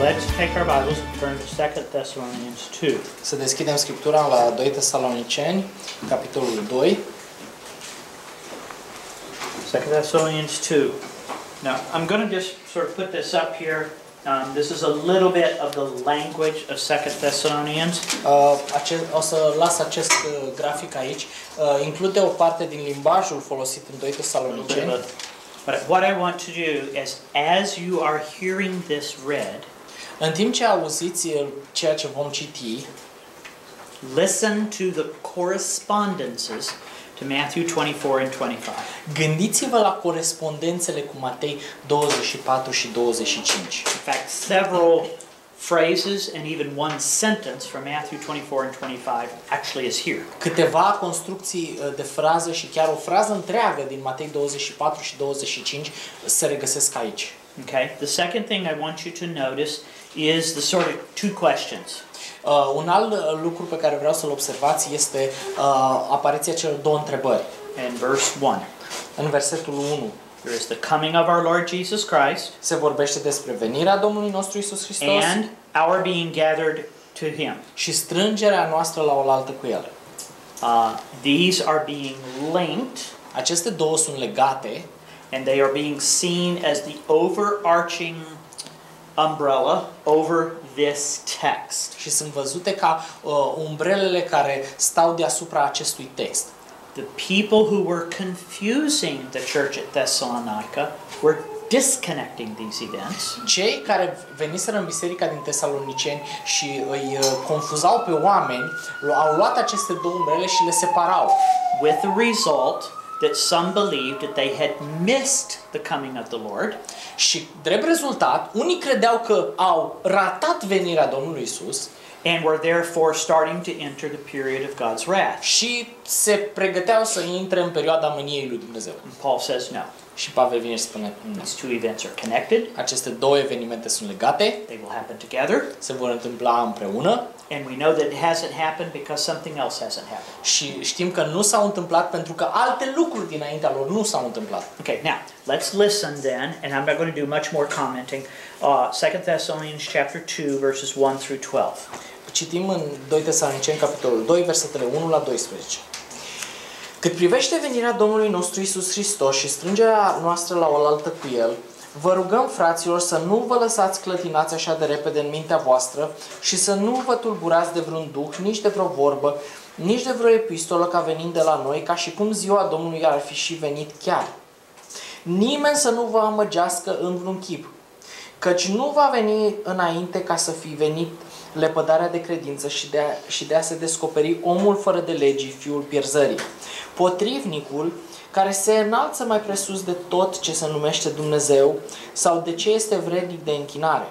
let's take our Bibles and turn to 2 Thessalonians 2. Să deschidem Scriptura la 2 Tesaloniceni, capitolul 2. 2 Thessalonians 2. Now, I'm going to just sort of put this up here. This is a little bit of the language of 2 Thessalonians. O să las acest grafic aici. Include o parte din limbajul folosit în 2 Tesaloniceni. But what I want to do is, as you are hearing this read, în timp ce auziți ceea ce vom citi, listen to the correspondences to Matthew 24 and 25. Gândiți-vă la corespondențele cu Matei 24 și 25. In fact, several phrases and even one sentence from Matthew 24 and 25 actually is here. Câteva construcții de frază și chiar o frază întreagă din Matei 24 și 25 se regăsesc aici. Okay? The second thing I want you to notice is the sort of two questions. Un alt lucru pe care vreau să-l observați este apariția celor două întrebări. In verse 1. În versetul 1. There is the coming of our Lord Jesus Christ. Se vorbește despre venirea Domnului nostru Iisus Hristos and our being gathered to Him. Și strângerea noastră la oaltă cu El. These are being linked. Aceste două sunt legate. And they are being seen as the overarching umbrella over this text. Și sunt văzute ca umbrelele care stau deasupra acestui text. The people who were confusing the church at Thessalonica were disconnecting these events. Cei care veniseră în biserica din Tesaloniceni și îi confuzau pe oameni, au luat aceste două umbrele și le separau. With the result that some believed that they had missed the coming of the Lord. Și drept rezultat, unii credeau că au ratat venirea Domnului Isus. And were therefore starting to enter the period of God's wrath. Și se pregăteau să intre în perioada mâniei lui Dumnezeu. And Paul says no. Și Pavel vine și spune nu. These two events are connected. Aceste două evenimente sunt legate. They will happen together. Se vor întâmpla împreună. And we know that it hasn't happened because something else hasn't happened. Și știm că nu s-au întâmplat pentru că alte lucruri dinaintea lor nu s-au întâmplat. Okay, now let's listen then, and I'm not going to do much more commenting. 2 Thessalonians chapter 2 verses 1 through 12. Citim în 2 Tesaloniceni capitolul 2 versetele 1 la 12. Cât privește venirea Domnului nostru Iisus Hristos și strângerea noastră la oaltă cu El, vă rugăm, fraților, să nu vă lăsați clătinați așa de repede în mintea voastră și să nu vă tulburați de vreun duh, nici de vreo vorbă, nici de vreo epistolă ca venind de la noi, ca și cum ziua Domnului ar fi și venit chiar. Nimeni să nu vă amăgească în vreun chip, căci nu va veni înainte ca să fi venit lepădarea de credință și de a se descoperi omul fără de legii, fiul pierzării. Potrivnicul, care se înalță mai presus de tot ce se numește Dumnezeu sau de ce este vrednic de închinare.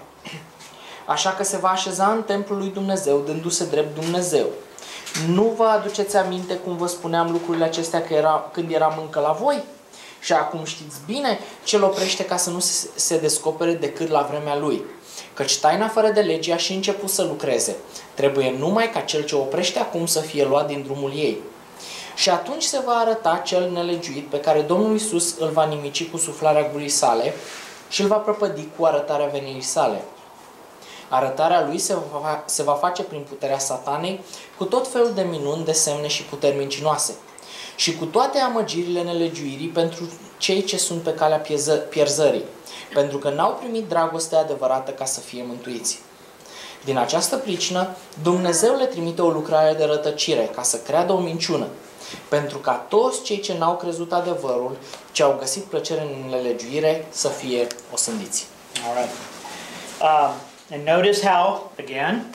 Așa că se va așeza în templul lui Dumnezeu, dându-se drept Dumnezeu. Nu vă aduceți aminte cum vă spuneam lucrurile acestea când eram încă la voi? Și acum știți bine ce îl oprește ca să nu se descopere decât la vremea lui. Căci taina fără de lege a și început să lucreze. Trebuie numai ca cel ce oprește acum să fie luat din drumul ei. Și atunci se va arăta cel nelegiuit pe care Domnul Iisus îl va nimici cu suflarea gurii sale și îl va prăpădi cu arătarea venirii sale. Arătarea lui se va face prin puterea Satanei cu tot felul de minuni, de semne și puteri mincinoase și cu toate amăgirile nelegiuirii pentru cei ce sunt pe calea pierzării, pentru că n-au primit dragostea adevărată ca să fie mântuiți. Din această pricină, Dumnezeu le trimite o lucrare de rătăcire ca să creadă o minciună, pentru ca toți cei ce n-au crezut adevărul, ce au găsit plăcere în nelegiuire, să fie osândiți. All right. And notice how, again,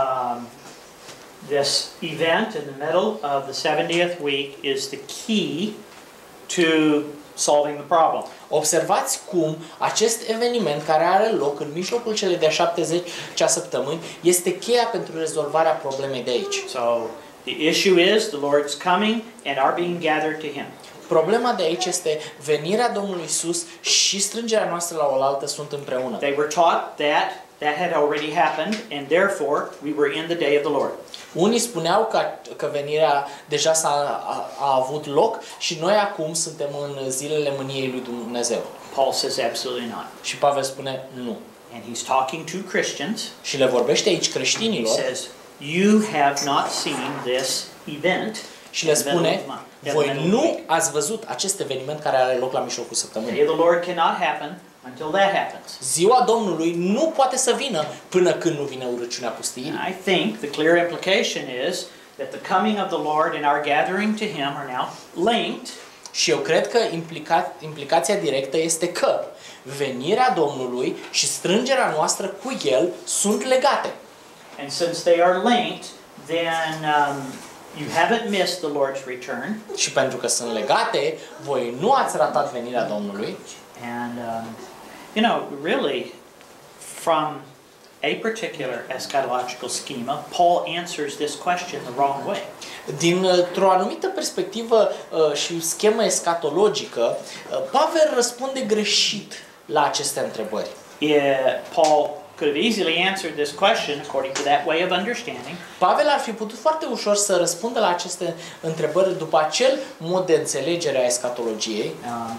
this event in the middle of the 70th week is the key to solving the problem. Observați cum acest eveniment care are loc în mijlocul celei de-a 70-a săptămâni este cheia pentru rezolvarea problemei de aici. So the issue is the Lord's coming and our being gathered to Him. Problema de aici este venirea Domnului Isus și strângerea noastră la oaltă sunt împreună. They were taught that had already happened and therefore we were in the day of the Lord. Unii spuneau că venirea deja a avut loc și noi acum suntem în zilele mâniei lui Dumnezeu. Paul says absolutely not. Și Pavel spune nu. and he's talking to Christians. Și le vorbește aici He creștinilor says, you have not seen this event. și le spune, voi nu ați văzut acest eveniment care are loc la mijlocul The săptămânii. day of the Lord cannot happen until that happens. Ziua Domnului nu poate să vină până când nu vine urăciunea pustiirii. And I think the clear implication is that the coming of the Lord and our gathering to Him are now linked. Și eu cred că implicația directă este că venirea Domnului și strângerea noastră cu El sunt legate. And since they are linked, then you haven't missed the Lord's return. Și pentru că sunt legate, voi nu ați ratat venirea Domnului. And, really, from a particular eschatological schema, Paul answers this question the wrong way. Dintr-o anumită perspectivă și schemă escatologică, Pavel răspunde greșit la aceste întrebări. Paul could have easily answered this question according to that way of understanding. Pavel ar fi putut foarte ușor să răspundă la aceste întrebări după acel mod de înțelegere a escatologiei.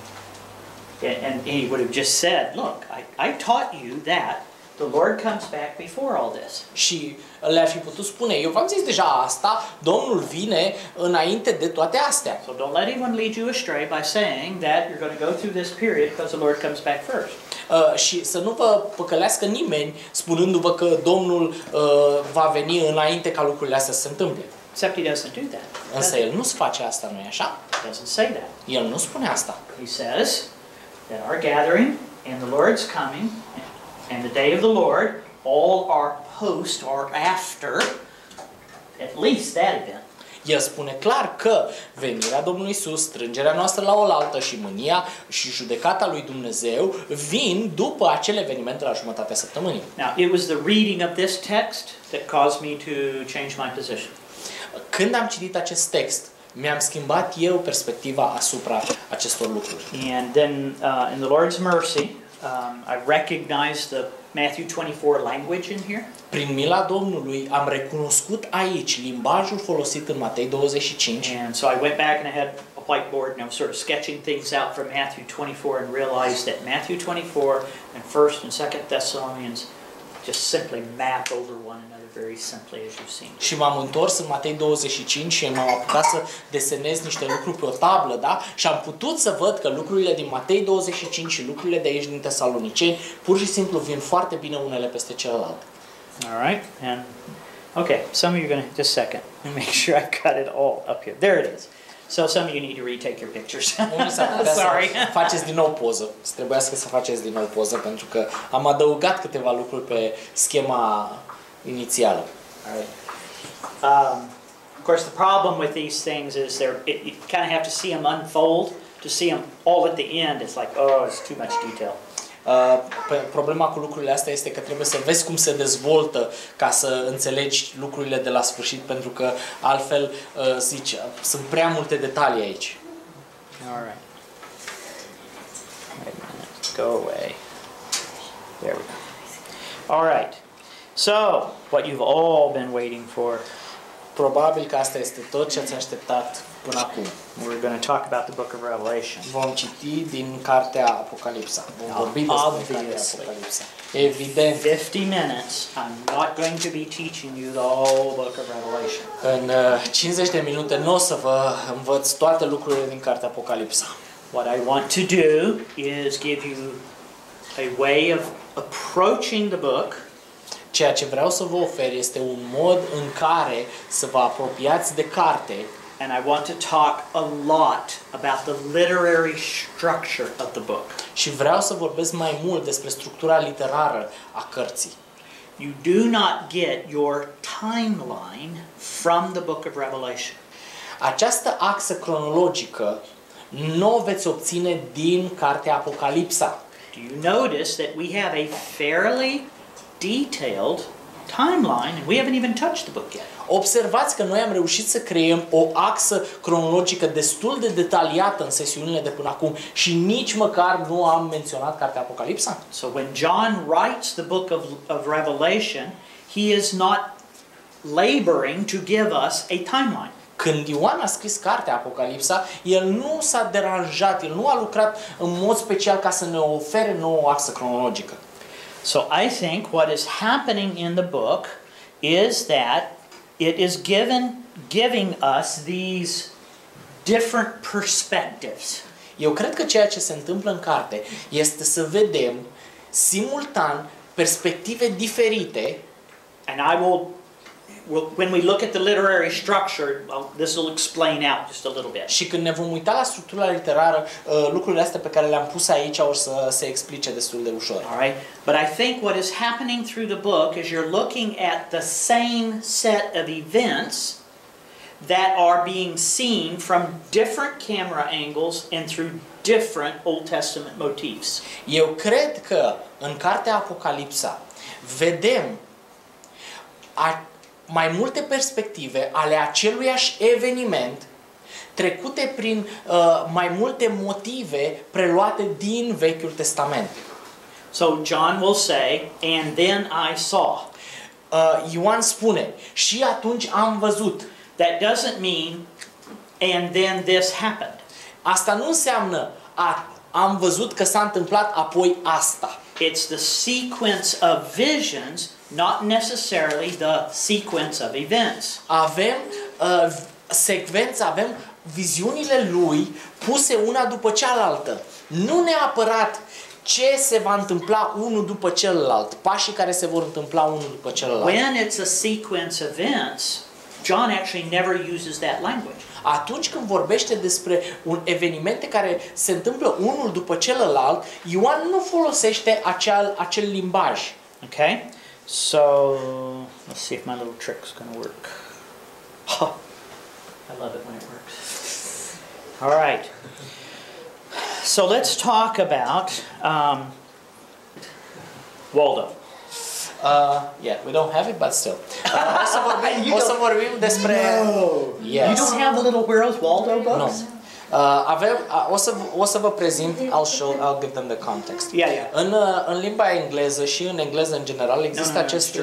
And he would have just said, look, I taught you that the Lord comes back before all this. Și le-ar fi putut spune, eu v-am zis deja asta, Domnul vine înainte de toate astea. So don't let anyone lead you astray by saying that you're going to go through this period because the Lord comes back first. Și să nu vă păcălească nimeni spunându-vă că Domnul va veni înainte ca lucrurile astea să se întâmple. Except he doesn't do that. Însă El nu face asta, nu-i așa? He doesn't say that. El nu spune asta. He says that our gathering and the Lord's coming and the day of the Lord all are post or after at least that event. El spune clar că venirea Domnului Iisus, strângerea noastră la oaltă și mânia și judecata lui Dumnezeu vin după acel eveniment la jumătatea săptămânii. Now, it was the reading of this text that caused me to change my position. Când am citit acest text, mi-am schimbat eu perspectiva asupra acestor lucruri. And then in the Lord's mercy, I recognized the Matthew 24 language in here. Prin mila Domnului am recunoscut aici limbajul folosit în Matei 25. And so I went back and I had a whiteboard and I was sort of sketching things out from Matthew 24 and realized that Matthew 24 and 1st and 2nd Thessalonians just simply map over one another very simply, as you've seen. Și m-am întors în Matei 25 și m-am apucat să desenez niște lucruri pe o tablă, da? Și am putut să văd că lucrurile din Matei 25 și lucrurile de aici din Tesaloniceni pur și simplu vin foarte bine unele peste celelalte. All right, and okay, some of you are going to just a second and make sure I got it all up here. There it is. So some of you need to retake your pictures. Sorry. Să faceți din nou poză. Trebuiască să faceți din nou poză pentru că am adăugat câteva lucruri pe schema inițială. All right. Of course, the problem with these things is you kind of have to see them unfold to see them all at the end. It's like, oh, it's too much detail. Problema cu lucrurile astea este că trebuie să vezi cum se dezvoltă ca să înțelegi lucrurile de la sfârșit, pentru că altfel zici, sunt prea multe detalii aici. All right. Wait a minute. Go away. There we go. All right. So, what you've all been waiting for. Probabil că asta este tot ce ați așteptat până acum. We're going to talk about the book of Revelation. Vom citi din cartea Apocalipsa. Vom vorbi despre cartea Apocalipsa. Evident. 50 minutes, I'm not going to be teaching you the whole book of Revelation. În 50 de minute nu o să vă învăț toate lucrurile din cartea Apocalipsa. What I want to do is give you a way of approaching the book. Ceea ce vreau să vă ofer este un mod în care să vă apropiați de carte. And I want to talk a lot about the literary structure of the book. Și vreau să vorbesc mai mult despre structura literară a cărții. You do not get your timeline from the book of Revelation. Această axă cronologică nu o veți obține din cartea Apocalipsa. Do you notice that we have a fairly detailed timeline and we haven't even touched the book yet? Observați că noi am reușit să creăm o axă cronologică destul de detaliată în sesiunile de până acum și nici măcar nu am menționat cartea Apocalipsa. So when John writes the book of Revelation, he is not laboring to give us a timeline. Când Ioan a scris cartea Apocalipsa, el nu s-a deranjat, el nu a lucrat în mod special ca să ne ofere nouă o axă cronologică. So I think what is happening in the book is that it is giving us these different perspectives. Eu cred că ceea ce se întâmplă în carte este să vedem simultan perspective diferite. And when we look at the literary structure, this will explain out just a little bit. Și când ne vom uita la structura literară, lucrurile astea pe care le-am pus aici or să se explice destul de ușor. All right? But I think what is happening through the book is you're looking at the same set of events that are being seen from different camera angles and through different Old Testament motifs. Eu cred că în cartea Apocalipsa vedem mai multe perspective ale aceluiași eveniment trecute prin mai multe motive preluate din Vechiul Testament. So John will say, and then I saw. Ioan spune, și atunci am văzut. That doesn't mean, and then this happened. Asta nu înseamnă am văzut că s-a întâmplat apoi asta. It's the sequence of visions, not necessarily the sequence of events. Avem secvența, avem viziunile lui puse una după cealaltă. Nu neapărat ce se va întâmpla unul după celălalt, pașii care se vor întâmpla unul după celălalt. When it's a sequence of events, John actually never uses that language. Atunci când vorbește despre evenimente care se întâmplă unul după celălalt, Ioan nu folosește acel limbaj. Okay? So, let's see if my little trick's going to work. Oh, I love it when it works. All right. So let's talk about Waldo. Yeah, we don't have it, but still. O să vorbim despre... Yes. You don't have the little Where's Waldo books? No. O să vă prezint, I'll give them the context. Yeah, yeah. În limba engleză și în engleză în general există acest...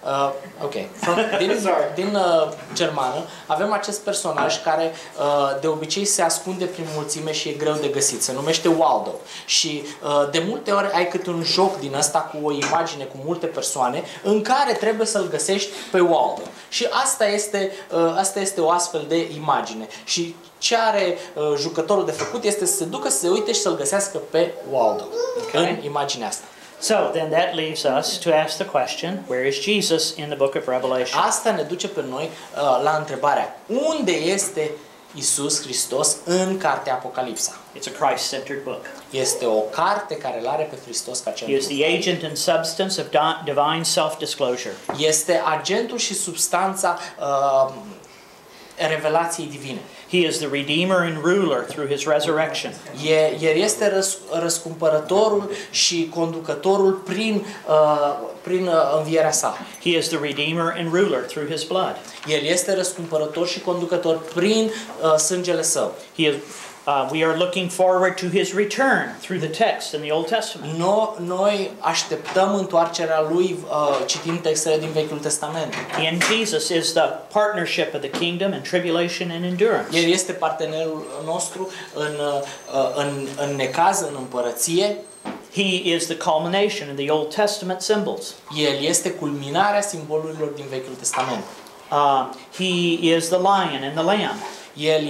Din germană avem acest personaj care de obicei se ascunde prin mulțime și e greu de găsit. Se numește Waldo. Și de multe ori ai câte un joc din ăsta cu o imagine cu multe persoane în care trebuie să-l găsești pe Waldo. Și asta este o astfel de imagine. Și ce are jucătorul de făcut este să se ducă, să se uite și să-l găsească pe Waldo în imaginea asta. So then that leaves us to ask the question, where is Jesus in the book of Revelation? Asta ne duce pe noi la întrebarea, unde este Isus Hristos în cartea Apocalipsa? It's a Christ-centered book. Este o carte care îl are pe Hristos ca centru. He is the agent and substance of divine self-disclosure. Este agentul și substanța revelației divine. He is the redeemer and ruler through his resurrection. El este răscumpărătorul și conducătorul prin învierea sa. He is the redeemer and ruler through his blood. El este răscumpărător și conducător prin sângele său. We are looking forward to his return through the text in the Old Testament. Noi așteptăm întoarcerea lui citind textele din Vechiul Testament. In Jesus is the partnership of the kingdom in tribulation and endurance. El este partenerul nostru în necaz, în împărăție. He is the culmination in the Old Testament symbols. El este culminarea simbolurilor din Vechiul Testament. He is the lion and the lamb. El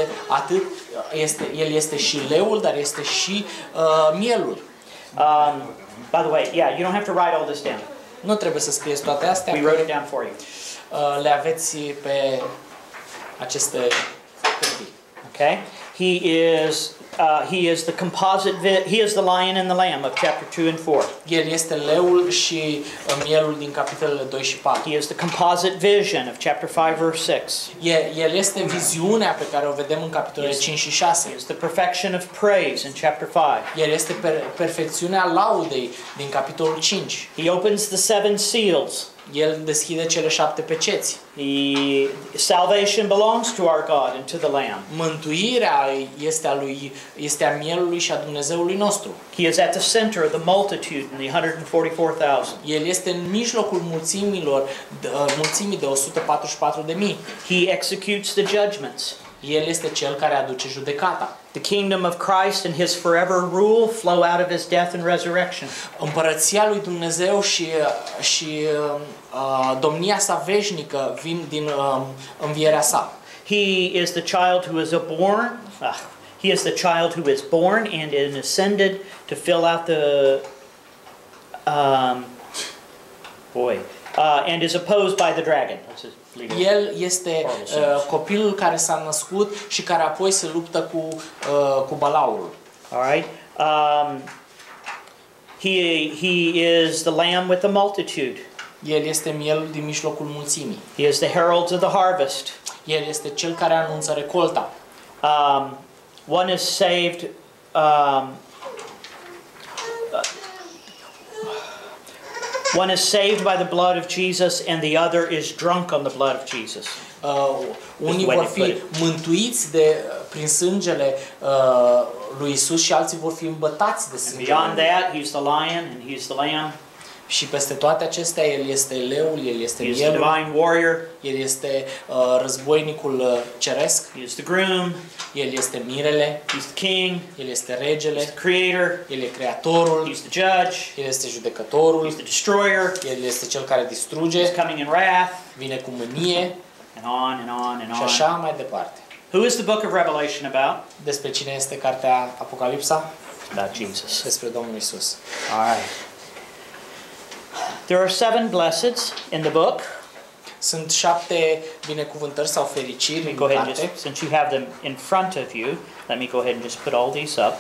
este și leul, dar este și mielul. By the way, yeah, you don't have to write all this down. Nu trebuie să scrieți toate astea. We wrote it down for you. Le aveți pe aceste hârtii. Okay? He is the composite. He is the lion and the lamb of chapter 2 and 4. El este leul și mielul din capitolele 2 și 4. He is the composite vision of chapter 5 verse 6. El este viziunea pe care o vedem în capitolele 5 și 6. He is the perfection of praise in chapter 5. El este perfecțiunea laudei din capitolul 5. He opens the 7 seals. El deschide cele 7 peceți. Salvation belongs to our God and to the Lamb. Mântuirea este a mielului și a Dumnezeului nostru. He is at the center of the multitude in the 144,000. El este în mijlocul mulțimii de 144.000. He executes the judgments. El este cel care aduce judecata. The kingdom of Christ and his forever rule flow out of his death and resurrection. Împărăția lui Dumnezeu și domnia sa veșnică vin din învierea sa. He is the child who is born. He is the child who is born and is ascended to fill out the and is opposed by the dragon. El este copilul care s-a născut și care apoi se luptă cu Balaurul. All right. He is the lamb with the multitude. El este mielul din mijlocul mulțimii. He is the herald of the harvest. El este cel care anunță recolta. One is saved. One is saved by the blood of Jesus, and the other is drunk on the blood of Jesus. Unii vor fi mântuiți prin sângele lui Isus și alții vor fi îmbătați de sângele. Beyond that, he's the lion and he's the lamb. Și peste toate acestea, el este leul, el este mielul. He is the divine warrior. El este războinicul ceresc. He is the groom. El este mirele. He's the king. El este regele. He's the creator. El e creatorul. He's the judge. El este judecătorul. He's the destroyer. El este cel care distruge. He's coming in wrath. Vine cu mânie. And on and on and on. Și așa mai departe. Who is the book of Revelation about? Despre cine este cartea Apocalipsa? About Jesus. Despre Domnul Isus. All right. There are 7 blesseds in the book. Sunt 7 binecuvântări sau fericiri în carte. Since you have them in front of you, let me go ahead and just put all these up.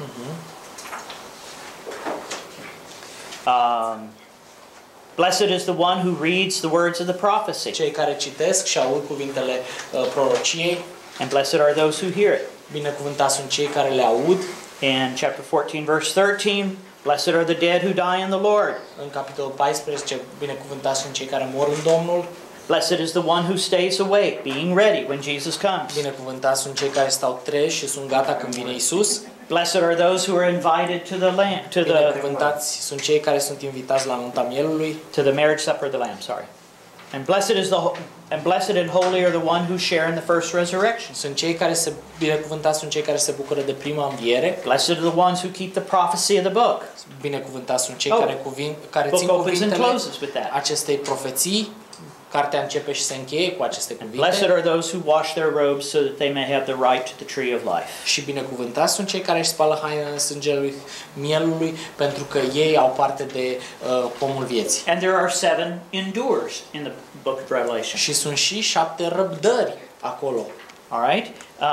Blessed is the one who reads the words of the prophecy. Cei care citesc și aud cuvintele prorociei. And blessed are those who hear it. Binecuvântați sunt cei care le aud. In chapter 14, verse 13, blessed are the dead who die in the Lord. În capitolul 14, binecuvântați sunt cei care mor în Domnul. Blessed is the one who stays awake, being ready when Jesus comes. Binecuvântați sunt cei care stau treji și sunt gata când vine Isus. Blessed are those who are invited to the lamb, binecuvântați sunt cei care sunt invitați la nunta mielului. To the marriage supper of the lamb, sorry. And blessed and holy are the one who share in the first resurrection. Sunt cei care binecuvântați sunt cei care se bucură de prima înviere. Blessed are the ones who keep the prophecy of the book. Binecuvântați sunt cei care țin cuvintele acestei profeții. Cartea începe și se încheie cu aceste cuvinte. Blessed are those who wash their robes so that they may have the right to the tree of life. Și binecuvântați sunt cei care își spală hainele în sângele mielului, pentru că ei au parte de pomul vieții. And there are 7 endures in the book of Revelation. Și sunt și 7 răbdări acolo. All right.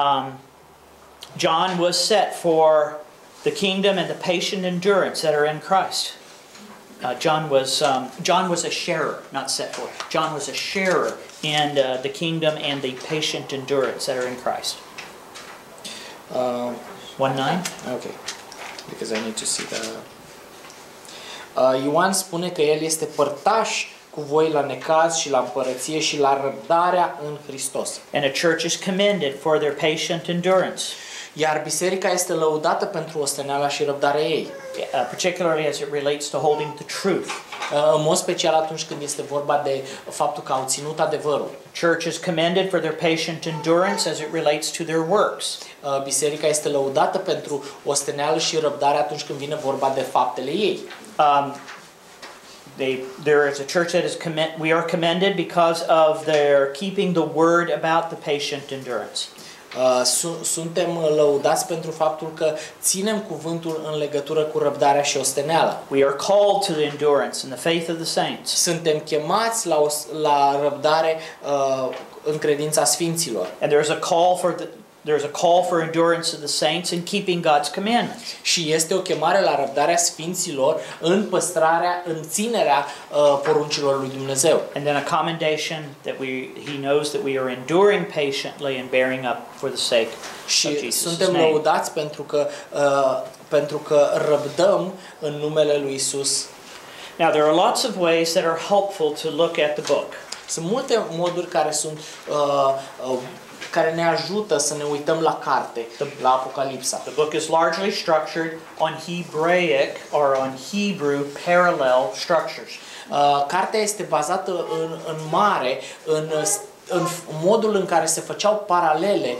John was set for the kingdom and the patient endurance that are in Christ. John was a sharer, not set for. John was a sharer in the kingdom and the patient endurance that are in Christ. 1:9. Okay, because I need to see the. Ioan spune că el este părtaș cu voi la necaz și la împărăție și la răbdarea în Hristos. And a church is commended for their patient endurance. Iar biserica este lăudată pentru osteneala și răbdarea ei. Particularly as it relates to holding the truth. În mod special atunci când este vorba de faptul că au ținut adevărul. Church is commended for their patient endurance as it relates to their works. Biserica este lăudată pentru osteneală și răbdare atunci când vine vorba de faptele ei. There is a church that is we are commended because of their keeping the word about the patient endurance. Suntem lăudați pentru faptul că ținem cuvântul în legătură cu răbdarea și osteneala. We are called to the endurance in the faith of the saints. Suntem chemați la răbdare în credința sfinților. And there's a call for endurance of the saints in keeping God's commandments. Și este o chemare la răbdarea sfinților în păstrarea, în ținerea poruncilor lui Dumnezeu. And then a commendation that he knows that we are enduring patiently and bearing up for the sake of Jesus' name. Și suntem lăudați pentru că răbdăm în numele lui Isus. Now there are lots of ways that are helpful to look at the book. Sunt multe moduri care ne ajută să ne uităm la carte, la Apocalipsa. The book is largely structured on Hebraic or on Hebrew parallel structures. Cartea este bazată în mare în în modul în care se făceau paralele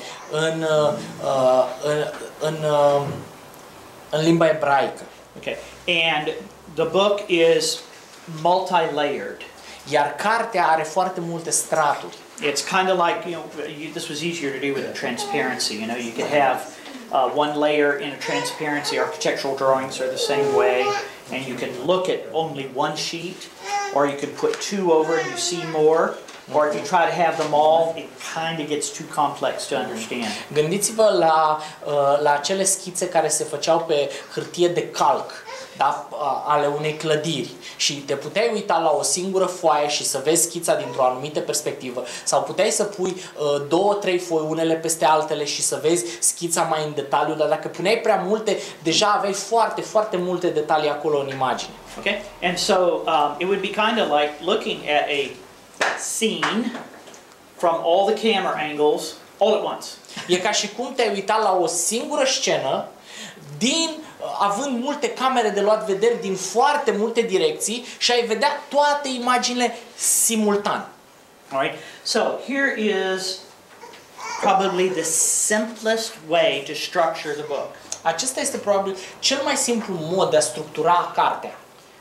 în limba ebraică. Okay. And the book is multi-layered. Iar cartea are foarte multe straturi. It's kind of like, this was easier to do with a transparency. You could have one layer in a transparency. Architectural drawings are the same way, and you can look at only one sheet, or you can put two over and you see more. Or if you try to have them all, it kind of gets too complex to understand. Gândiți-vă la acele schițe care se făceau pe hârtie de calc, da? Ale unei clădiri, și te puteai uita la o singură foaie și să vezi schița dintr-o anumită perspectivă, sau puteai să pui 2-3 foi unele peste altele și să vezi schița mai în detaliu, dar dacă puneai prea multe, deja aveai foarte, foarte multe detalii acolo în imagine. Okay? And so it would be kind of like looking at a scene from all the camera angles all at once. E ca și cum te-ai uitat la o singură scenă, având multe camere de luat vederi din foarte multe direcții, și ai vedea toate imaginile simultan. All right. So here is probably the simplest way to structure the book. Acesta este probabil cel mai simplu mod de a structura cartea.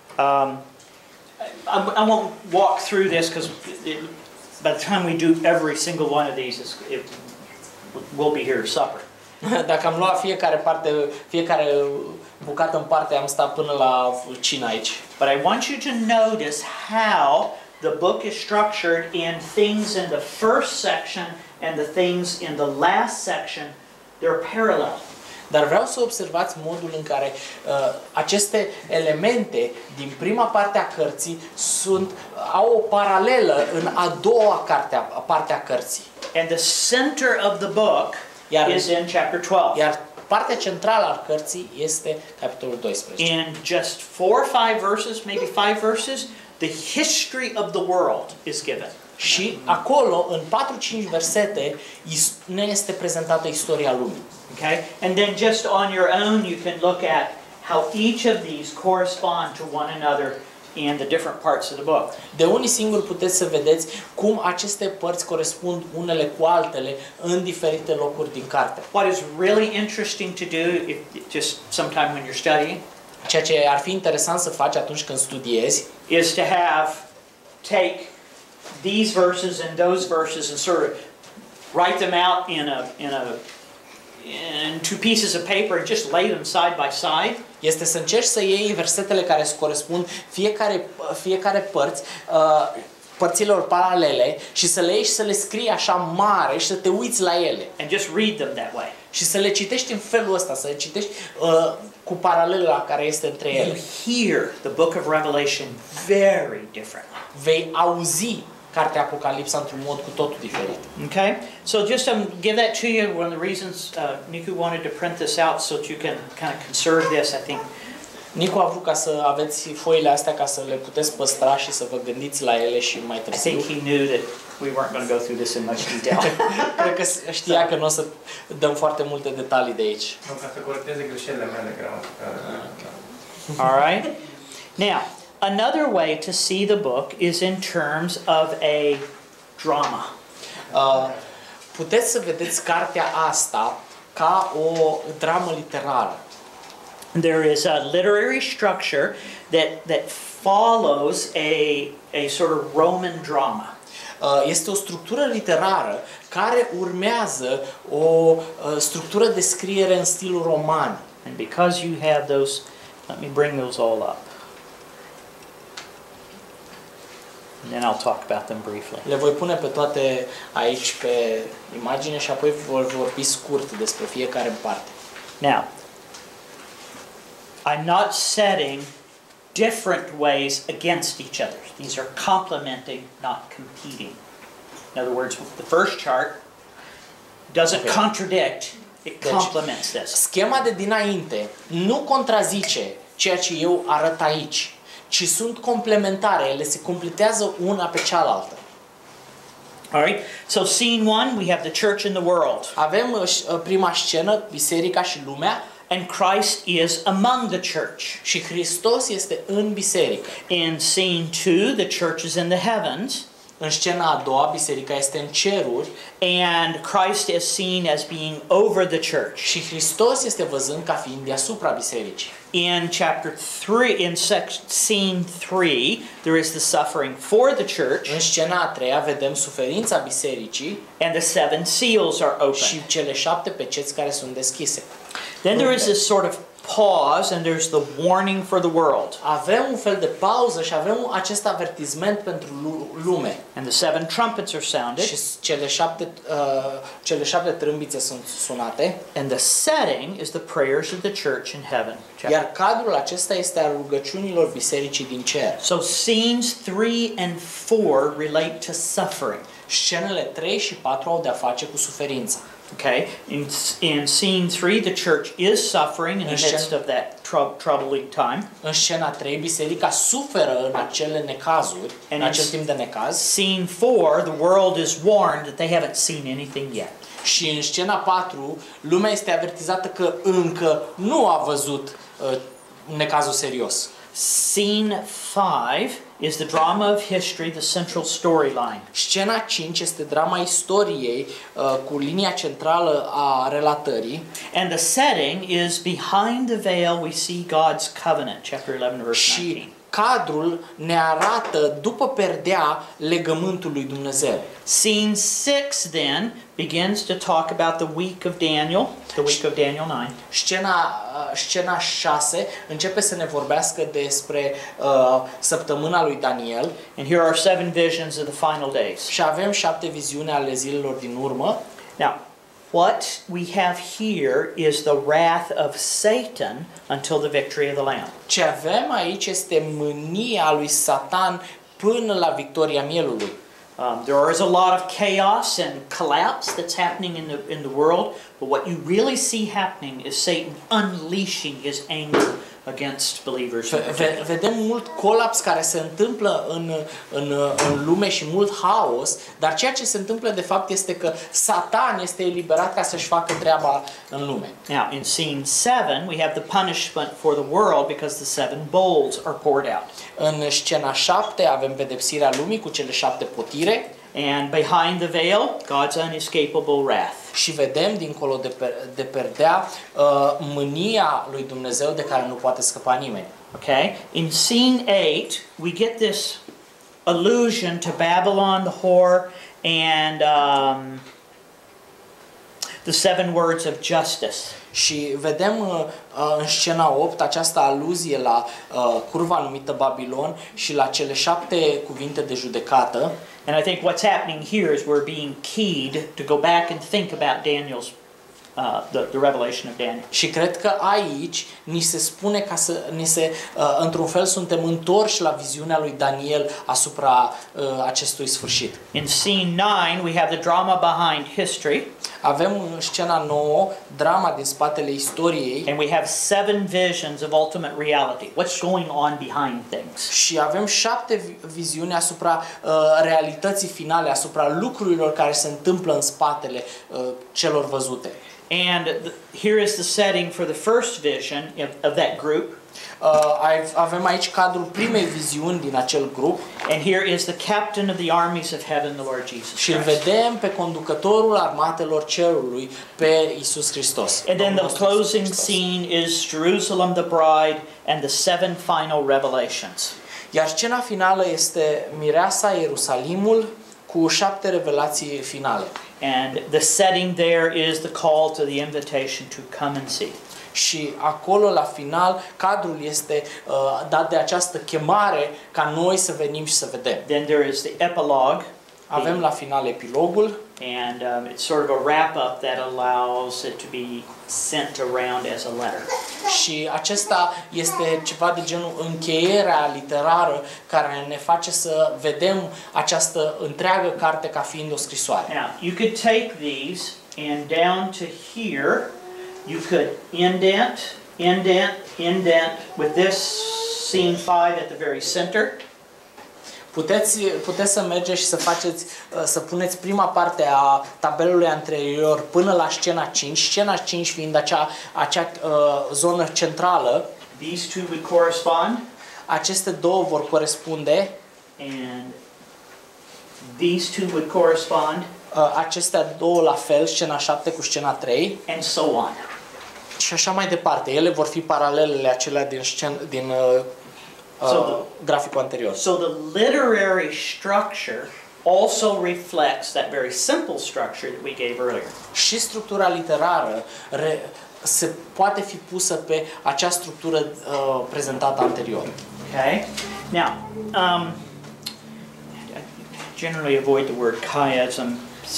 I won't walk through this because by the time we do every single one of these, we'll be here to supper. Dacă am luat fiecare bucată în parte, am stat până la cină aici. But I want you to notice how the book is structured in things in the first section and the things in the last section. They're parallel. Dar vreau să observați modul în care aceste elemente din prima parte a cărții au o paralelă în a doua parte a cărții. And the center of the book is in chapter 12. Iar partea centrală a cărții este capitolul 12. In just 4 or 5 verses, maybe 5 verses, the history of the world is given. Și acolo, în 4-5 versete, ne este prezentată istoria lumii. Okay? And then just on your own you can look at how each of these correspond to one another in the different parts of the book. De unii singuri puteți să vedeți cum aceste părți corespund unele cu altele în diferite locuri din carte. What is really interesting to do, just sometime when you're studying, ceea ce ar fi interesant să faci atunci când studiezi, is to take these verses and those verses and sort of write them out in 2 pieces of paper and just lay them side by side. Este să încerci să iei versetele care îți corespund fiecare părților paralele și să le iei și să le scrii așa mare și să te uiți la ele. And just read them that way. Și să le citești în felul ăsta, să le citești cu paralela care este între ele. You hear the book of Revelation very differently. Vei auzi cartea Apocalipsa într-un mod cu totul diferit. Okay? So just give that to you. One of the reasons Niku wanted to print this out so that you can kind of conserve this, I think. Nicu a vrut ca să aveți foile astea ca să le puteți păstra și să vă gândiți la ele și mai târziu. I think he knew that we weren't going to go through this in much detail. Cred că știa că nu o să dăm foarte multe detalii de aici. Nu, ca să corecteze greșelile mele gramaticale. All right? Now, another way to see the book is in terms of a drama. Puteți să vedeți cartea asta ca o dramă literară. There is a literary structure that follows a sort of Roman drama. Este o structură literară care urmează o structură de scriere în stilul roman. And because you have those, let me bring those all up. And then I'll talk about them briefly. Le voi pune pe toate aici pe imagine și apoi voi vorbi scurt despre fiecare în parte. Now, I'm not setting different ways against each other. These are complementing, not competing. In other words, the first chart doesn't contradict, it complements this. Schema de dinainte nu contrazice ceea ce eu arăt aici, ci sunt complementare, ele se completează una pe cealaltă. All right. So scene 1, we have the church and the world. Avem prima scenă, biserica și lumea. And Christ is among the church. Și Hristos este în biserică. In scene 2, the church is in the heavens. În scena a doua, biserica este în ceruri and Christ is seen as being over the church. și Hristos este văzând ca fiind deasupra bisericii. In chapter 3, in scene 3, there is the suffering for the church, În scena a treia vedem suferința bisericii and the 7 seals are open. și cele 7 peceți care sunt deschise. Then there is this sort of pause, and there's the warning for the world. Avem un fel de pauză și avem acest avertisment pentru lume. And the 7 trumpets are sounded, Și cele 7 trâmbițe sunt sunate, and the setting is the prayers of the church in heaven. iar cadrul acesta este al rugăciunilor bisericii din cer. So scenes 3 and 4 relate to suffering. Scenele 3 și 4 au de-a face cu suferința. Okay, in scene 3, the church is suffering in the midst of that troubling time. În scena 3, biserica suferă în acele necazuri, în acel timp de necaz. Scene 4, the world is warned that they haven't seen anything yet. Și în scena 4, lumea este avertizată că încă nu a văzut necazul serios. Scene 5 is the drama of history, the central storyline. Scena 5 este drama istoriei cu linia centrală a relatării. And the setting is behind the veil we see God's covenant, chapter 11, verse 19. Și cadrul ne arată după perdea legământul lui Dumnezeu. Scene 6 then begins to talk about the week of Daniel, the week of Daniel 9. Scena 6 începe să ne vorbească despre săptămâna lui Daniel. And here are 7 visions of the final days. Și avem 7 viziuni ale zilelor din urmă. Now, what we have here is the wrath of Satan until the victory of the Lamb. Ce avem aici este mânia lui Satan până la victoria mielului. There is a lot of chaos and collapse that's happening in the world, but what you really see happening is Satan unleashing his anger against believers. Vedem mult colaps care se întâmplă în lume și mult haos, dar ceea ce se întâmplă de fapt este că Satan este eliberat ca să-și facă treaba în lume. Now, in scene 7, we have the punishment for the world because the 7 bowls are poured out. În scena 7 avem pedepsirea lumii cu cele 7 potire. And behind the veil, God's unescapable wrath. Și vedem dincolo de perdea mânia lui Dumnezeu de care nu poate scăpa nimeni. Okay? In scene 8, we get this allusion to Babylon the whore and the 7 words of justice. Și vedem în scena 8 această aluzie la curva numită Babilon și la cele 7 cuvinte de judecată. And I think what's happening here is we're being keyed to go back and think about Daniel's the revelation of Daniel. Și cred că aici ni se spune ca să într-un fel suntem întorși la viziunea lui Daniel asupra acestui sfârșit. In scene 9 we have the drama behind history. Avem în scena 9 drama din spatele istoriei. And we have 7 visions of ultimate reality. What's going on behind things? Și avem 7 viziuni asupra realității finale, asupra lucrurilor care se întâmplă în spatele celor văzute. And here is the setting for the first vision of that group. Avem aici cadrul primei viziuni din acel grup. And here is the captain of the armies of heaven, the Lord Jesus Și îl Christ. vedem pe conducătorul armatelor cerului, pe Iisus Hristos. And then the closing scene is Jerusalem the bride and the 7 final revelations. Iar scena finală este mireasa Ierusalimul cu 7 revelații finale. And the setting there is the call to the invitation to come and see. Și acolo, la final, cadrul este dat de această chemare ca noi să venim și să vedem. Then there is the epilogue. Avem la final epilogul. And it's sort of a wrap-up that allows it to be sent around as a letter. Și acesta este ceva de genul încheierea literară care ne face să vedem această întreagă carte ca fiind o scrisoare. Now, you could take these and down to here, you could indent, indent, indent with this scene 5 at the very center. Puteți să mergeți și să puneți prima parte a tabelului anterior până la scena 5, scena 5 fiind acea zonă centrală. These two would correspond. Aceste două vor corespunde. And these two would correspond, acestea două la fel, scena 7 cu scena 3 and so on. și așa mai departe. Ele vor fi paralelele acelea din graficul anterior. So the literary structure also reflects that very simple structure that we gave earlier. Și structura literară se poate fi pusă pe acea structură prezentată anterior. Okay? Now, I generally avoid the word chiasm,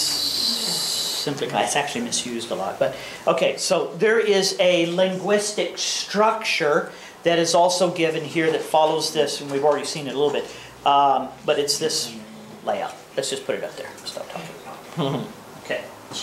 simply it's actually misused a lot. But okay, so there is a linguistic structure that is also given here that follows this, and we've already seen it a little bit. But it's this layout. Let's just put it up there. Stop talking. Okay.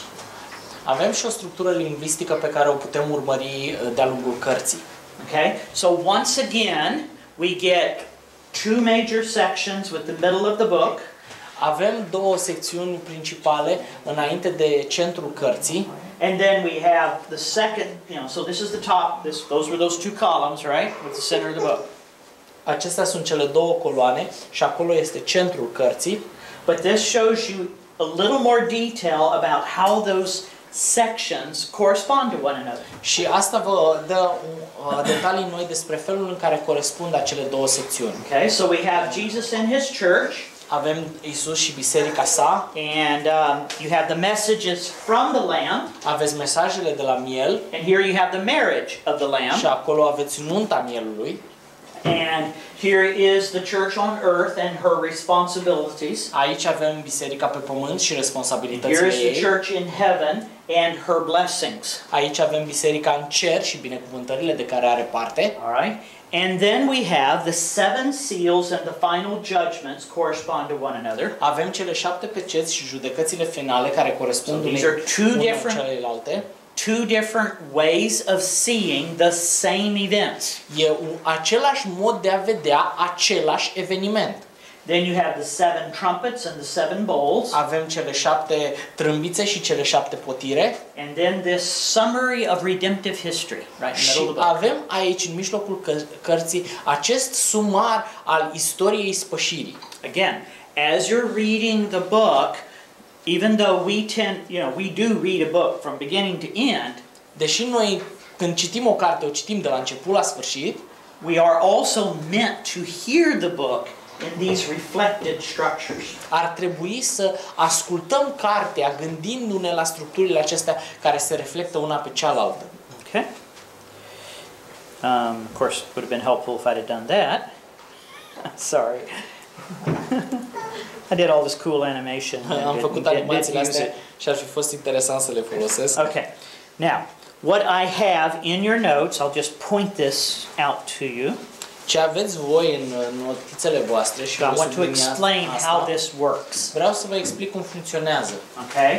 Avem și o structură lingvistică pe care o putem urmări de-a lungul cărții. Okay? So once again, we get two major sections with the middle of the book. Avem două secțiuni principale înainte de centrul cărții. And then we have the second, so this is the top, those were those two columns, right? With the center of the book. Acestea sunt cele două coloane și acolo este centrul cărții. But this shows you a little more detail about how those sections correspond to one another. Și asta vă dă detalii noi despre felul în care corespund acele două secțiuni. Okay, so we have Jesus and his church. Avem Isus și biserica sa. And you have the messages from the Lamb. Aveți mesajele de la miel. And here you have the marriage of the Lamb. Și acolo aveți nunta mielului. And here is the church on earth and her responsibilities. Aici avem biserica pe pământ și responsabilitățile Here is the ei. church in heaven and her blessings. Aici avem biserica în cer și binecuvântările de care are parte. All right. And then we have the seven seals and the final judgments correspond to one another. Avem cele 7 peceți și judecățile finale care corespund these are celelalte. Two different ways of seeing the same events. E același mod de a vedea același eveniment. Then you have the seven trumpets and the seven bowls. Avem cele 7 trâmbițe și cele 7 potire. And then this summary of redemptive history, right in the middle of the book. Avem aici în mijlocul cărții acest sumar al istoriei spășirii. Again, as you're reading the book, even though we do read a book from beginning to end, deși noi când citim o carte o citim de la început la sfârșit, we are also meant to hear the book in these reflected structures. Ar trebui să ascultăm cartea gândindu-ne la structurile acestea care se reflectă una pe cealaltă. Okay. Of course, it would have been helpful if I'd have done that. Sorry. I did all this cool animation. Am făcut animațiile astea și ar fi fost interesant să le folosesc. Okay. Now, what I have in your notes, I'll just point this out to you. Ce aveți voi în notițele voastre și I want to explain how this works. Vreau să vă explic cum funcționează. Okay.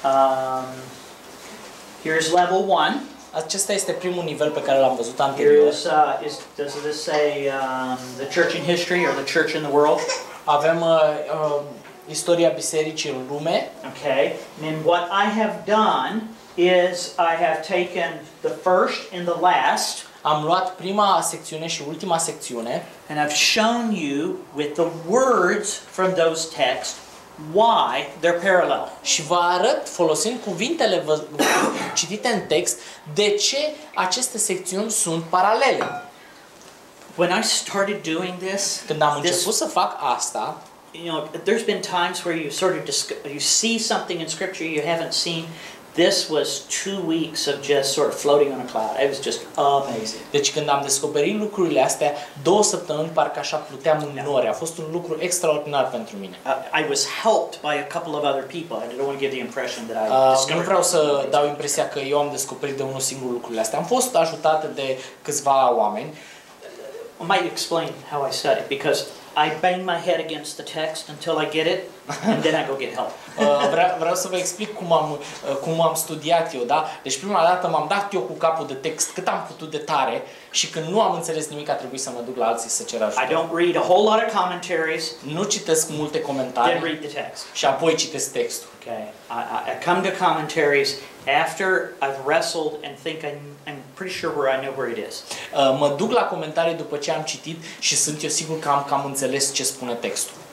Here's level 1. Acesta este primul nivel pe care l-am văzut anterior. Does this say the church in history or the church in the world? Avem istoria bisericii în lume. Okay. And then what I have done is I have taken the first and the last. Am luat prima secțiune și ultima secțiune. And I've shown you with the words from those texts why they're parallel. Și vă arăt, folosind cuvintele citite în text, de ce aceste secțiuni sunt paralele. When I started doing this, când am început să fac asta, there's been times where you sort of you see something in scripture you haven't seen. This was 2 weeks of just sort of floating on a cloud. It was just amazing. Deci când am descoperit lucrurile astea, 2 săptămâni parcă așa pluteam în nori. A fost un lucru extraordinar pentru mine. I was helped by a couple of other people. I don't want to give the impression that I discovered. Nu vreau să dau impresia că eu am descoperit de unul singur lucrurile astea. Am fost ajutat de câțiva oameni. I might explain how I study because I bang my head against the text until I get it, and then I go get help. Vreau să vă explic cum am studiat eu, da? Deci prima dată m-am dat eu cu capul de text cât am putut de tare și când nu am înțeles nimic a trebuit să mă duc la alții să cer ajutor. I don't read a whole lot of commentaries. Nu citesc multe comentarii. Then read the text. Și apoi citesc textul. Okay. I come to commentaries after I've wrestled and think I'm pretty sure I know where it is. Mă duc la comentarii după ce am citit și sunt eu sigur că am cam înțeles ce spune textul.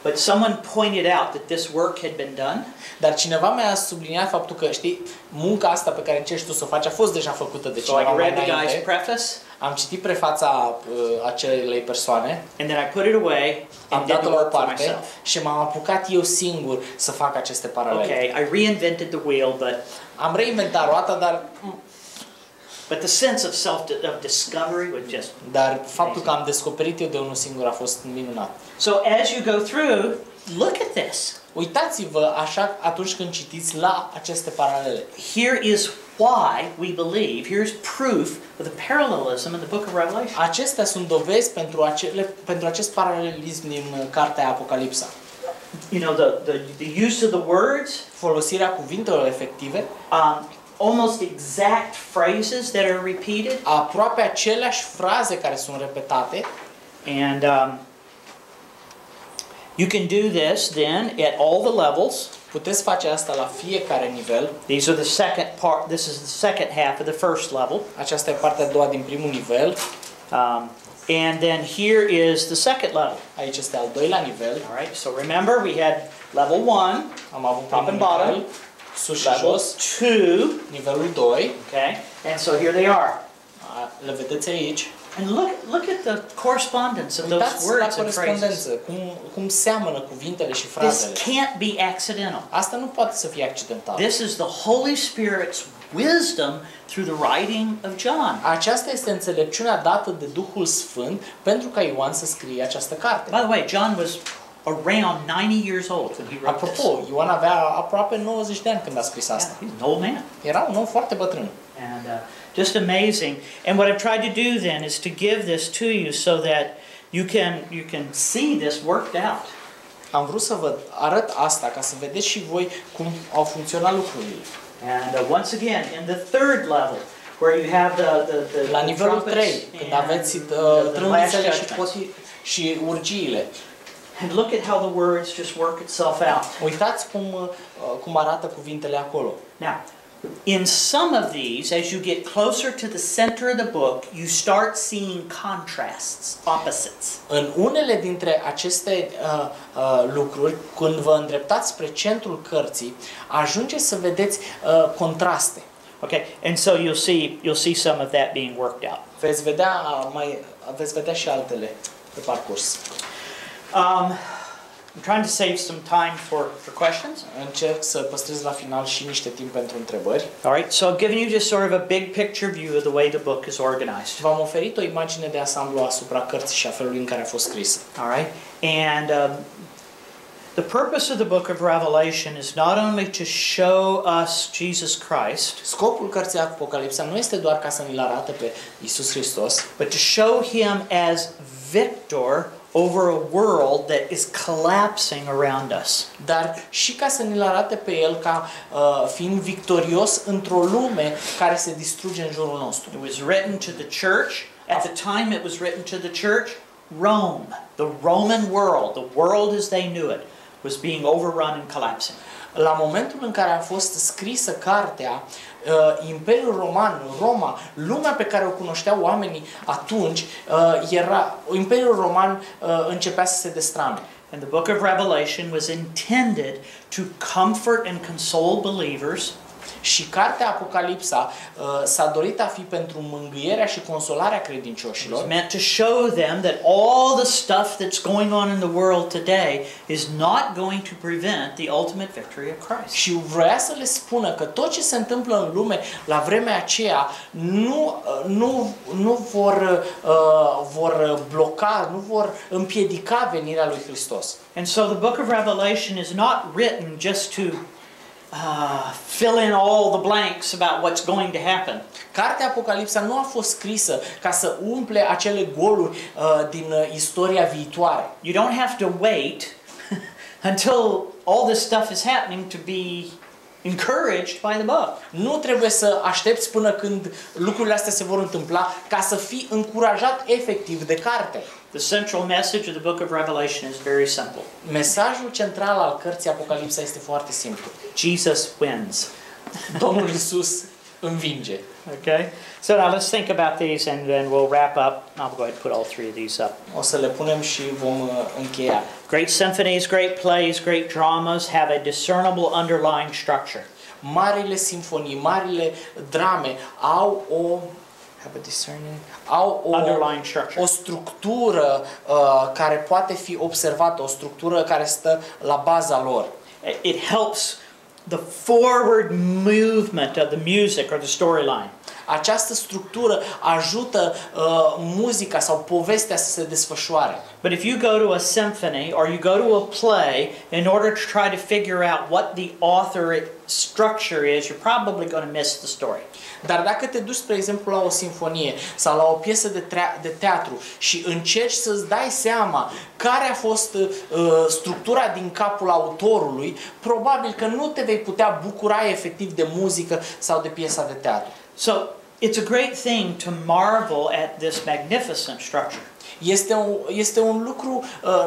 But someone pointed out that this work had been done. Dar cineva mi-a subliniat faptul că, știi, munca asta pe care încerci tu să o faci a fost deja făcută de So cineva I mai read the guy's înainte. preface, Am citit prefața acelei persoane, and then I put it away am and did dat-o the la o work for parte myself. și m-am apucat eu singur să fac aceste paralele. Okay, I reinvented the wheel, Am reinventat roata, but the sense of discovery was just. dar faptul că am descoperit eu de unul singur a fost minunat. So as you go through, look at this. Uitați-vă așa atunci când citiți la aceste paralele. Here is why we believe. Here's proof of the parallelism in the book of Revelation. Acestea sunt dovezi pentru acest paralelism din cartea Apocalipsa. You know, the use of the words, Folosirea cuvintelor efective, almost exact phrases that are repeated, aproape aceleași fraze care sunt repetate. and you can do this then at all the levels. Puteți face asta la fiecare nivel. These are the second part. This is the second half of the first level. Aceasta e partea a doua din primul nivel. And then here is the second level. Aici este al doilea nivel. All right. So remember, we had level 1, Am avut top and primul bottom, nivel, sus și level jos, 2. nivelul 2. Okay. And so here they are. Le vedeți aici. And look at the correspondence of those Uitați la words and phrases. corespondență, cum seamănă cuvintele și This frazele. can't be accidental. Asta nu poate să fie accidental. This is the Holy Spirit's wisdom through the writing of John. Aceasta este înțelepciunea dată de Duhul Sfânt pentru ca Ioan să scrie această carte. By the way, John was around 90 years old when he wrote this. Apropo, Ioan avea aproape 90 de ani când a scris asta. Yeah, he's an old man. Era un om foarte bătrân. And just amazing. And what I've tried to do then is to give this to you so that you can see this worked out. Am vrut să vă arăt asta ca să vedeți și voi cum au funcționat lucrurile. And once again, in the third level, where you have the La nivelul 3, trumpets când and aveți the last trâmbițele judgments. și urgiile. And look at how the words just work itself out. Uitați cum arată cuvintele acolo. Now, in some of these, as you get closer to the center of the book, you start seeing contrasts, opposites. În unele dintre aceste lucruri, când vă îndreptați spre centrul cărții, ajungeți să vedeți contraste. Okay, and so you'll see some of that being worked out. Veți vedea și altele pe parcurs. I'm trying to save some time for questions. Încerc să păstrez la final și niște timp pentru întrebări. All right, so I've given you just sort of a big picture view of the way the book is organized. V-am oferit o imagine de ansamblu asupra cărții și a felului în care a fost scrisă. All right, and the purpose of the book of Revelation is not only to show us Jesus Christ, Scopul cărții Apocalipsa nu este doar ca să ne-l arate pe Iisus Hristos, but to show him as victor over a world that is collapsing around us. dar și ca să ne-l arate pe El ca fiind victorios într-o lume care se distruge în jurul nostru. It was written to the church. At the time it was written to the church, Rome, the Roman world, the world as they knew it, was being overrun and collapsing. La momentul în care a fost scrisă cartea, Imperiul Roman, Roma, lumea pe care o cunoșteau oamenii atunci, Imperiul Roman începea să se destrame. And the book of Revelation was intended to comfort and console believers. Și cartea Apocalipsa s-a dorit a fi pentru mângâierea și consolarea credincioșilor. It's meant to show them that all the stuff that's going on in the world today is not going to prevent the ultimate victory of Christ. Și vrea să le spună că tot ce se întâmplă în lume la vremea aceea nu vor bloca, nu vor împiedica venirea lui Hristos. And so the book of Revelation is not written just to fill in all the blanks about what's going to happen. Cartea Apocalipsa nu a fost scrisă ca să umple acele goluri din istoria viitoare. You don't have to wait until all this stuff is happening to be encouraged by the book. Nu trebuie să aștepți până când lucrurile astea se vor întâmpla ca să fii încurajat efectiv de carte. The central message of the book of Revelation is very simple. Mesajul central al cărții Apocalipsa este foarte simplu. Jesus wins. Domnul Iisus învinge. Okay? So now let's think about these and then we'll wrap up. I'll go ahead and put all three of these up. O să le punem și vom încheia. Great symphonies, great plays, great dramas have a discernible underlying structure. Marile simfonii, marile drame au Underlying structure. o structură care poate fi observată, o structură care stă la baza lor. It helps the forward movement of the music or the storyline. Această structură ajută muzica sau povestea să se desfășoare. But if you go to a symphony or you go to a play in order to try to figure out what the author structure is, you're probably going to miss the story. Dar dacă te duci, spre exemplu, la o sinfonie sau la o piesă de teatru și încerci să-ți dai seama care a fost structura din capul autorului, probabil că nu te vei putea bucura efectiv de muzică sau de piesa de teatru. So, it's a great thing to marvel at this magnificent structure. Este un lucru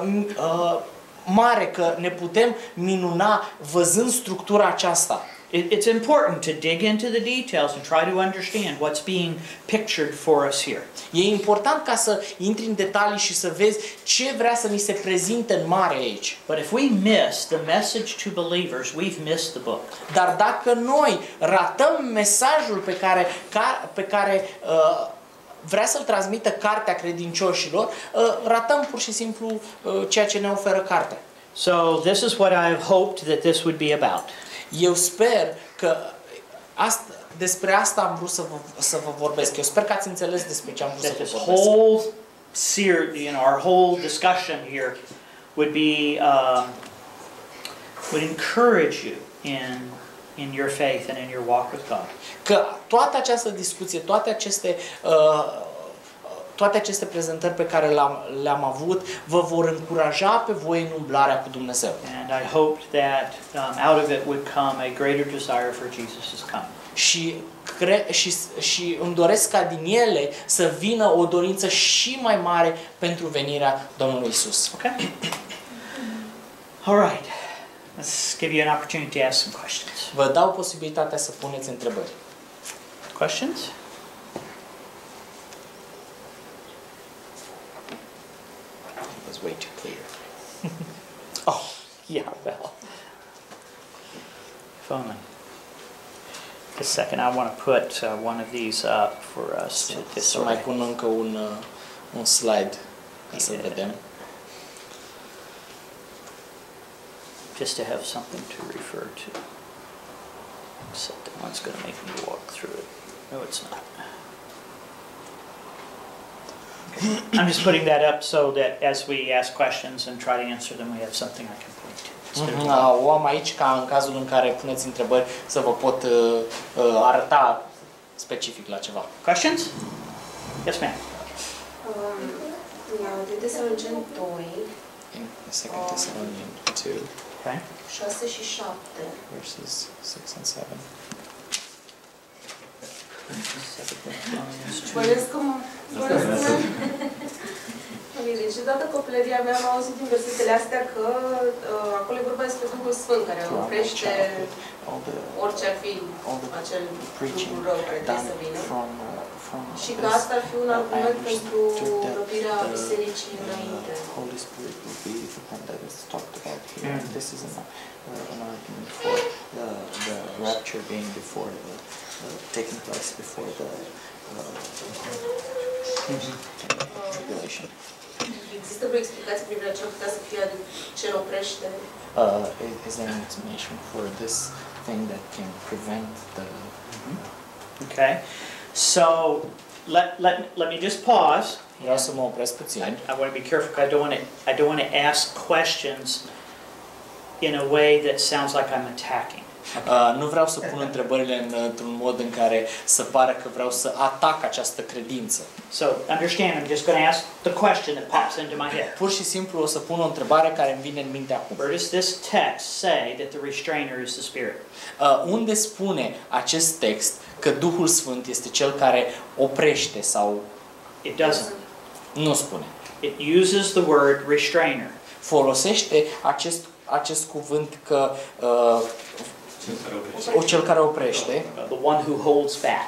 mare că ne putem minuna văzând structura aceasta. It's important to dig into the details and try to understand what's being pictured for us here. E important ca să intri în detalii și să vezi ce vrea să ni se prezinte în mare aici. But if we miss the message to believers, we've missed the book. Dar dacă noi ratăm mesajul pe care vrea să-l transmită cartea credincioșilor, ratăm pur și simplu ceea ce ne oferă cartea. So this is what I hoped that this would be about. Eu sper că despre asta am vrut să vă vorbesc. Eu sper că ați înțeles despre ce am vrut să vă This vorbesc. whole series, our whole discussion here would be would encourage you in your faith and in your walk with God. Că toată această discuție, toate aceste prezentări pe care le-am avut vă vor încuraja pe voi în umblarea cu Dumnezeu. And I hoped that out of it would come a greater desire for Jesus' coming. Și îmi doresc ca din ele să vină o dorință și mai mare pentru venirea Domnului Isus. Okay? All right. Let's give you an opportunity to ask some questions. Vă dau posibilitatea să puneți întrebări. Questions? It was way too clear. Oh, yeah, well. If only. A second, I want to put one of these up for us to Să display. mai pun încă un slide ca să vedem. Just to have something to refer to. Except that one's going to make me walk through it. No, it's not. Okay. I'm just putting that up so that as we ask questions and try to answer them, we have something I can point to. O am aici ca în cazul în care puneți întrebări să vă pot arăta specific la ceva. Questions? Yes, ma'am. La 2 Tesaloniceni 2, In 2 Thessalonians 2, Okay. 6 și 7. verses 6 and 7. Bănuiesc că deci odată copilăria mea am auzit din versetele astea că acolo e vorba despre Duhul Sfânt care oprește orice ar fi acel lucru rău care trebuie să vină. Și că asta ar fi un argument pentru răpirea bisericii înainte. Holy Spirit will be the one that is talked about here. This is an argument for the rapture being before taking place before the tribulation. Există vreo explicație privind la ce ar putea să fie ce oprește? Is there an explanation for this thing that can prevent the? Okay. So let me just pause. Vreau să mă opresc puțin. I want to be careful because I don't want to ask questions in a way that sounds like I'm attacking. Nu vreau să pun întrebările într-un mod în care să pară că vreau să atac această credință. So understand, I'm just going to ask the question that pops into my head. Pur și simplu o să pun o întrebare care îmi vine în minte acum. Where does this text say that the restrainer is the Spirit? Unde spune acest text că Duhul Sfânt este cel care oprește sau It doesn't. nu spune? It uses the word restrainer. Folosește acest cuvânt că cel care oprește, The one who holds back.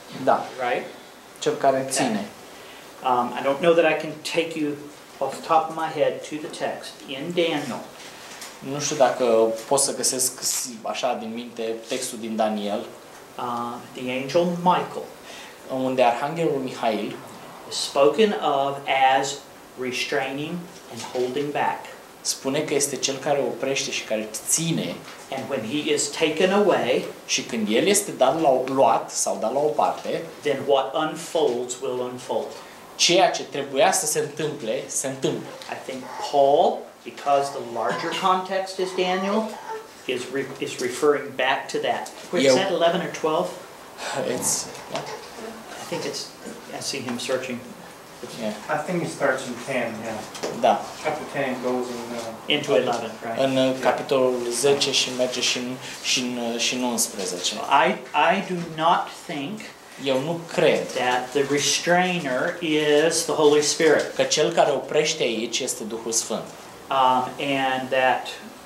Da, right? cel care ține. I don't know that I can take you off the top of my head to the text. In Daniel, Nu știu dacă pot să găsesc așa din minte textul din Daniel, the angel Michael unde Arhanghelul Mihail is spoken of as restraining and holding back. spune că este cel care oprește și care ține, And when he is taken away, și când el este luat sau dat la o parte, then what unfolds will unfold. ceea ce trebuia să se întâmple, se întâmplă. I think Paul, because the larger context is Daniel, is referring back to that. Where's that, 11 or 12? It's, I think it's, I see him searching. yeah, I think it starts in 10, yeah. da. Chapter 10 goes in... Into 11, right? În capitolul 10 și merge și în 11. I do not think Eu nu cred that the restrainer is the Holy Spirit. că cel care oprește aici este Duhul Sfânt. And that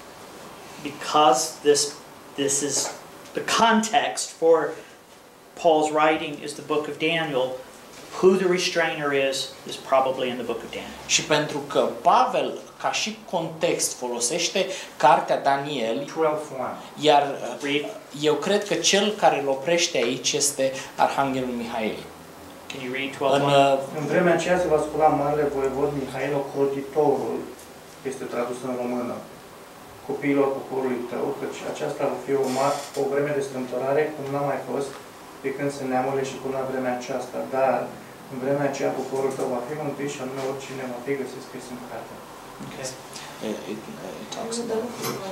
because this is the context for Paul's writing is the book of Daniel, who the restrainer is probably in the book of Daniel. Și pentru că Pavel, ca și context, folosește cartea Daniel, 12:1. iar eu cred că cel care îl oprește aici este Arhanghelul Mihail. Can you read 12:1? În vremea aceea se va scula marele voievod Mihail ocrotitorul, este tradus în română, copiilor poporului tău, căci aceasta va fi o vreme de strâmtorare cum n-a mai fost de când se neamurile și până la vremea aceasta, dar în vremea aceea poporul tău va fi mântuit și anume oricine va fi găsit scris în carte. Okay. It talks about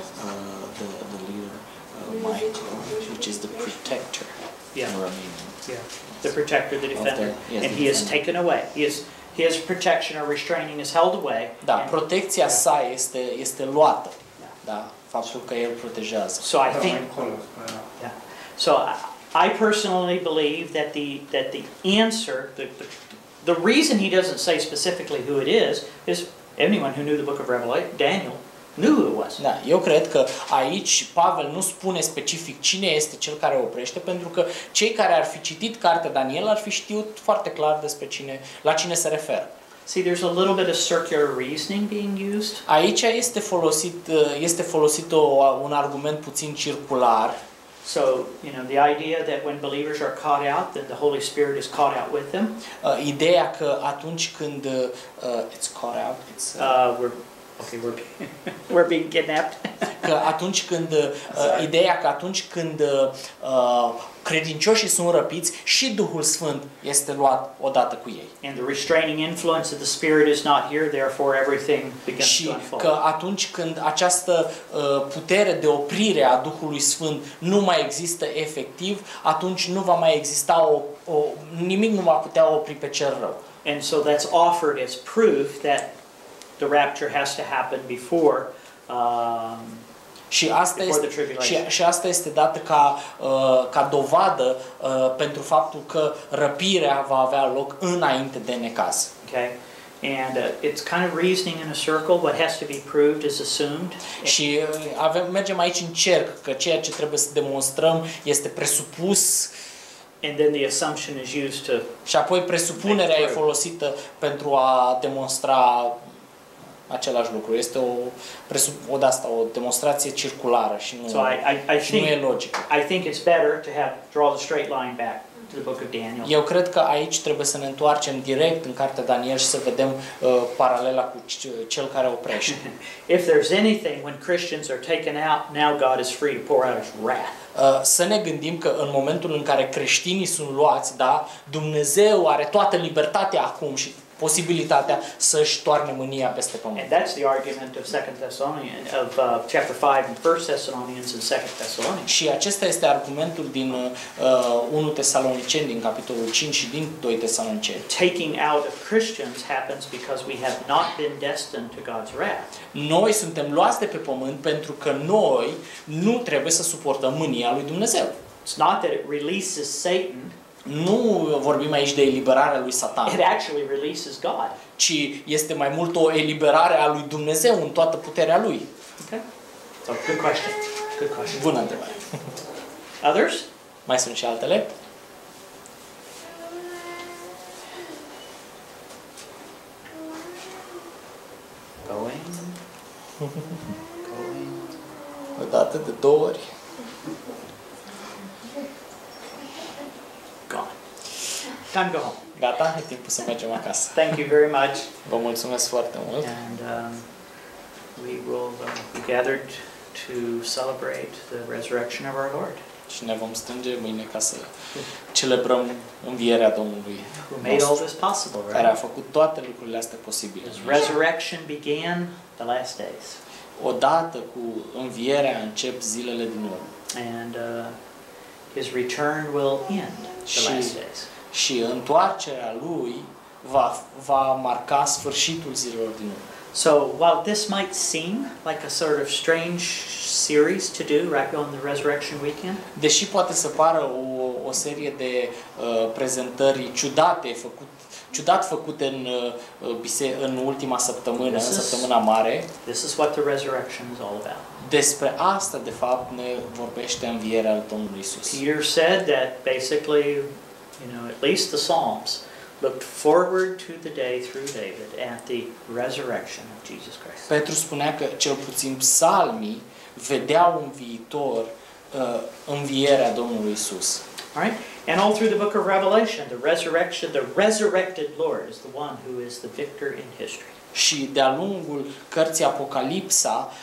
the leader, Michael, which is the protector. Yeah. in Romanian. Yeah. The protector, the defender. Yes, And the he is defender. taken away. His protection or restraining is held away. Da, and- protecția sa este luată. Da, faptul că el protejează. So I think Mai încolo, spune. Yeah. So I personally believe that the answer, the reason he doesn't say specifically who it is anyone who knew the book of Revelation, Daniel, knew who it was. Da, eu cred că aici Pavel nu spune specific cine este cel care oprește, pentru că cei care ar fi citit cartea Daniel ar fi știut foarte clar despre la cine se referă. See, there's a little bit of circular reasoning being used. Aici este folosit un argument puțin circular. So, the idea that when believers are caught out, then the Holy Spirit is caught out with them. Ideea că atunci când it's caught out, We're being kidnapped. că atunci când ideea că atunci când credincioșii sunt răpiți și Duhul Sfânt este luat odată cu ei. And the restraining influence of the Spirit is not here, therefore everything begins to Și unfold. că atunci când această putere de oprire a Duhului Sfânt nu mai există efectiv, atunci nu va mai exista nimic nu va putea opri pe cel rău. And so that's offered as proof that the rapture has to happen before Și asta, before the tribulation. și asta este dată ca dovadă pentru faptul că răpirea va avea loc înainte de necaz. Okay? And it's kind of reasoning in a circle. What has to be proved is assumed. Și mergem aici în cerc, că ceea ce trebuie să demonstrăm este presupus. And then the assumption is used to... Și apoi presupunerea e folosită pentru a demonstra același lucru. Este o demonstrație circulară și nu, So I nu e logică. I think it's better to draw the straight line back to the book of Daniel. Eu cred că aici trebuie să ne întoarcem direct în cartea Daniel și să vedem paralela cu cel care oprește. If there's anything, when Christians are taken out, now God is free to pour out His wrath. Să ne gândim că în momentul în care creștinii sunt luați, da, Dumnezeu are toată libertatea acum și posibilitatea să-și toarne mânia peste pământ. And that's the argument of chapter 5 and 1 Thessalonians and 2 Thessalonians. Și acesta este argumentul din 1 Tesaloniceni, din capitolul 5 și din 2 Tesaloniceni. Taking out of Christians happens because we have not been destined to God's wrath. Noi suntem luați de pe pământ pentru că noi nu trebuie să suportăm mânia lui Dumnezeu. It's not that it releases Satan. Nu vorbim aici de eliberarea lui Satan. It actually releases God. Ci este mai mult o eliberare a lui Dumnezeu în toată puterea lui. Okay. So good question. Good question. Bună întrebare. Others? Mai sunt și altele? Going. Going. O dată, de 2 ori. Gone. Time to go home. Gata, e timpul să mergem acasă. Thank you very much. Vă mulțumesc foarte mult. And we will be gathered to celebrate the resurrection of our Lord, Și ne vom strânge mâine ca să celebrăm învierea Domnului who made all this possible, care a right? făcut toate lucrurile astea posibile. His resurrection began the last days. Odată cu învierea încep zilele din urmă. And his return will end the Și- last days. Și întoarcerea lui va marca sfârșitul zilelor din urmă. So while this might seem like a sort of strange series to do right on the resurrection weekend, Deși poate să pară o serie de prezentări ciudat făcute în ultima săptămână, în săptămâna mare, this is what the resurrection is all about. despre asta de fapt ne vorbește învierea Domnului Isus. Peter said that basically, you know, at least the Psalms looked forward to the day through David at the resurrection of Jesus Christ. Petru spunea că cel puțin psalmii vedeau în viitor învierea Domnului Isus. All right? And all through the book of Revelation, the resurrected Lord is the one who is the victor in history. Și de-a lungul cărții Apocalipsa,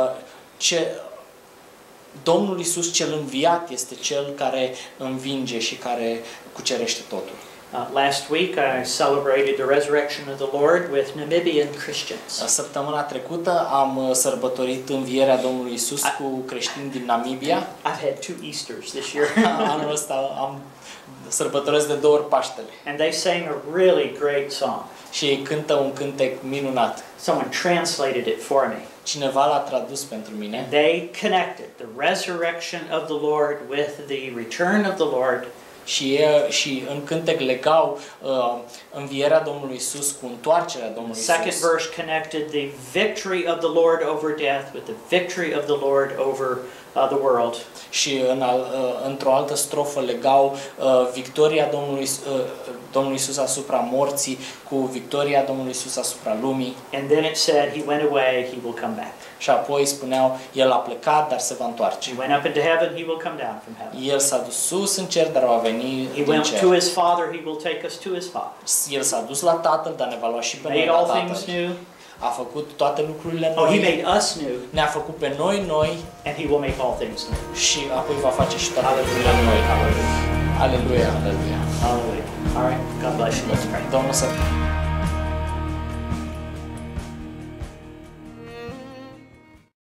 Domnul Isus cel înviat este cel care învinge și care cucerește totul. Last week I celebrated the resurrection of the Lord with Namibian Christians. Săptămâna trecută am sărbătorit învierea Domnului Isus cu creștini din Namibia. I've had 2 Easters this year. Anul ăsta am sărbătoresc de 2 ori Paștele. And they sang a really great song. Și ei cântă un cântec minunat. Someone translated it for me. Cineva l-a tradus pentru mine. They connected the resurrection of the Lord with the return of the Lord. Și în cântec legau învierea Domnului Isus cu întoarcerea Domnului Isus. Second verse connected the victory of the Lord over death with the victory of the Lord over the world. Și într-o altă strofă legau victoria Domnului Isus asupra morții cu victoria Domnului Isus asupra lumii. And then it said, He went away, He will come back. Și apoi spuneau, El a plecat, dar se va întoarce. He went up into heaven, He will come down from heaven. El s-a dus sus în cer, dar va veni He din went cer. to His Father, He will take us to His Father. El s-a dus la Tatăl, dar ne va lua și pe noi Made la all things Tatăl. new. A făcut toate lucrurile Oh, He noi, made us new, ne-a făcut pe noi and He will make all things new. și apoi va face și toate lucrurile noi. Aleluia, aleluia. Hallelujah. All right. God bless you. Let's pray. Domnul să